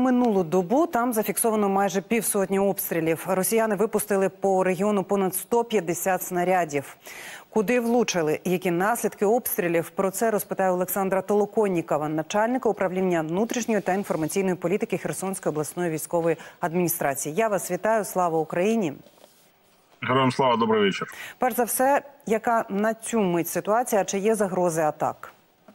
минулу добу там зафіксовано майже півсотні обстрілів. Росіяни випустили по регіону понад 150 снарядів. Куди влучили? Які наслідки обстрілів? Про це розпитає Олександра Толоконнікова, начальника управління внутрішньої та інформаційної політики Херсонської обласної військової адміністрації. Я вас вітаю. Слава Україні! Героям слава, добрий вечір. Перш за все, яка на цю мить ситуація? Чи є загрози атак?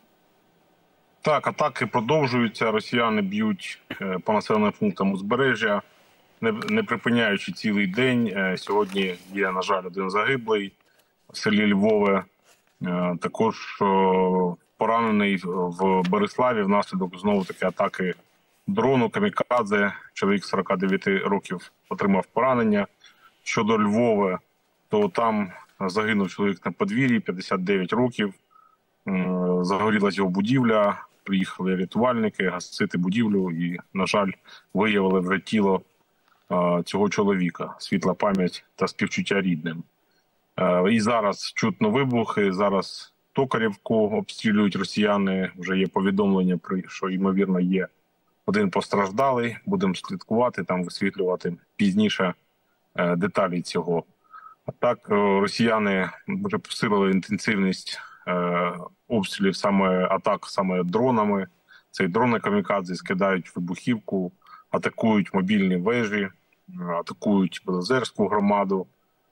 Так, атаки продовжуються. Росіяни б'ють по населеним пунктам узбережжя, не припиняючи цілий день. Сьогодні є, на жаль, один загиблий в селі Львове. Також поранений в Бориславі внаслідок знову-таки атаки дрону камікадзе. Чоловік 49 років отримав поранення. Щодо Львова, то там загинув чоловік на подвір'ї, 59 років. Загорілась його будівля, приїхали рятувальники гасити будівлю і, на жаль, виявили вже тіло цього чоловіка. Світла пам'ять та співчуття рідним. І зараз чутно вибухи, зараз Токарівку обстрілюють росіяни. Вже є повідомлення, що, ймовірно, є один постраждалий. Будемо слідкувати, там висвітлювати пізніше деталі цього. А так, росіяни вже посилили інтенсивність обстрілів, атак саме дронами. Це дрони камікадзе скидають вибухівку, атакують мобільні вежі, атакують Белозерську громаду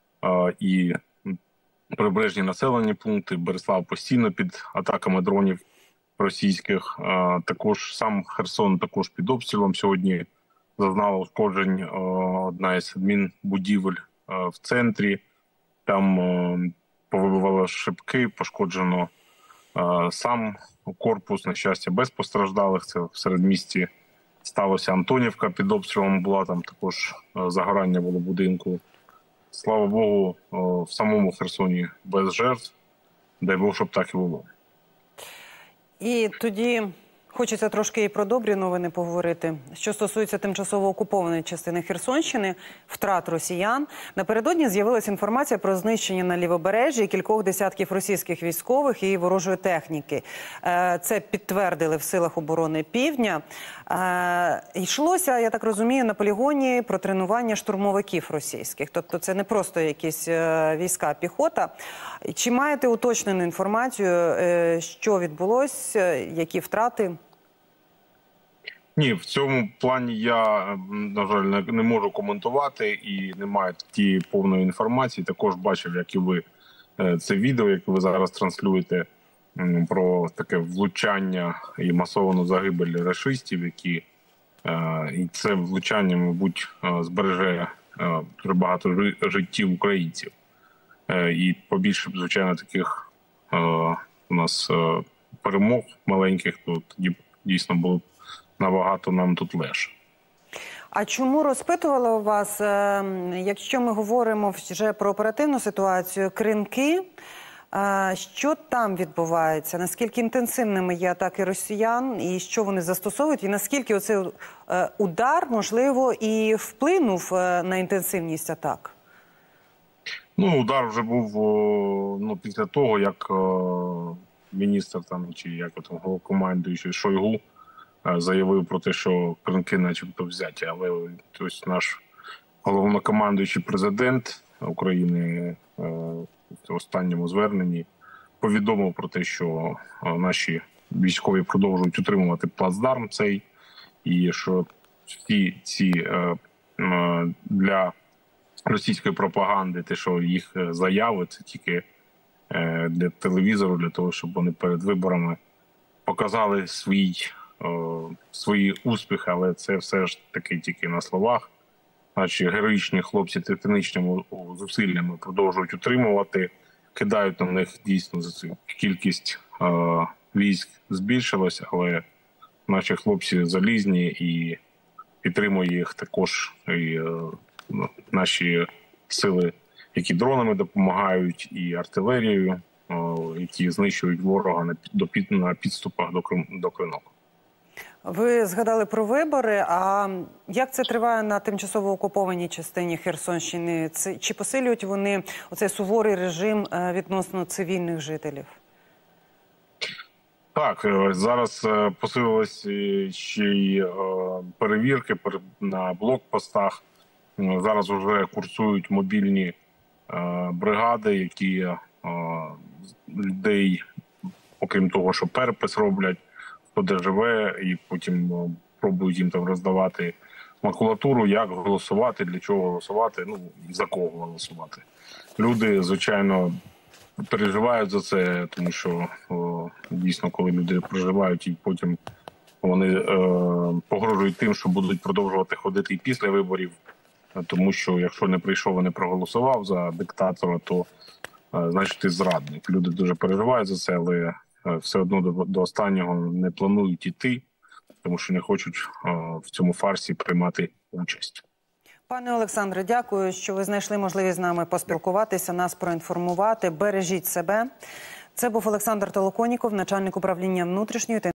і прибережні населені пункти. Борислав постійно під атаками дронів російських. Також сам Херсон також під обстрілом сьогодні. Зазнала ушкоджень одна із адмінбудівель в центрі. Там повибивало шибки, пошкоджено сам корпус, на щастя, без постраждалих. Це в середмісті сталося. Антонівка під обстрілом була, там також загорання було будинку. Слава Богу, в самому Херсоні без жертв. Дай Бог, щоб так і було. І тоді хочеться трошки і про добрі новини поговорити. Що стосується тимчасово окупованої частини Херсонщини, втрат росіян. Напередодні з'явилася інформація про знищення на Лівобережжі кількох десятків російських військових і ворожої техніки. Це підтвердили в силах оборони Півдня. Йшлося, я так розумію, на полігоні про тренування штурмовиків російських. Тобто це не просто якісь війська, піхота. Чи маєте уточнену інформацію, що відбулося, які втрати? Ні, в цьому плані я, на жаль, не можу коментувати і не маю тієї повної інформації. Також бачив, як і ви, це відео, яке ви зараз транслюєте, про таке влучання і масовану загибель рашистів, і це влучання, мабуть, збереже дуже багато життів українців. І побільше, звичайно, таких у нас перемог маленьких, то тоді дійсно було набагато нам тут легше. А чому розпитувала у вас, якщо ми говоримо вже про оперативну ситуацію, Кринки, що там відбувається? Наскільки інтенсивними є атаки росіян і що вони застосовують? І наскільки оцей удар, можливо, і вплинув на інтенсивність атак? Ну, удар вже був після того, як міністр чи як головнокомандуючий Шойгу заявив про те, що Кринки начебто взяті. Але ось наш головнокомандуючий президент України в останньому зверненні повідомив про те, що наші військові продовжують утримувати плацдарм цей, і що всі ці для російської пропаганди, те, що їх заяви, це тільки для телевізору, для того, щоб вони перед виборами показали свої успіхи, але це все ж таки тільки на словах. Наші героїчні хлопці титанічними зусиллями продовжують утримувати, кидають на них дійсно за цю кількість військ збільшилась, але наші хлопці залізні і підтримує їх також і наші сили, які дронами допомагають, і артилерією, які знищують ворога на підступах до Кринок. Ви згадали про вибори, а як це триває на тимчасово окупованій частині Херсонщини? Чи посилюють вони оцей суворий режим відносно цивільних жителів? Так, зараз посилились ще й перевірки на блокпостах. Зараз вже курсують мобільні бригади, які людей, окрім того, що перепис роблять, хто де живе, і потім пробують їм там роздавати макулатуру, як голосувати, для чого голосувати, ну і за кого голосувати. Люди, звичайно, переживають за це, тому що дійсно, коли люди проживають і потім вони погрожують тим, що будуть продовжувати ходити і після виборів, тому що якщо не прийшов і не проголосував за диктатора, то значить ти зрадник. Люди дуже переживають за це, але все одно до останнього не планують іти, тому що не хочуть в цьому фарсі приймати участь. Пане Олександре, дякую, що ви знайшли можливість з нами поспілкуватися, нас проінформувати. Бережіть себе. Це був Олександр Толоконіков, начальник управління внутрішньої та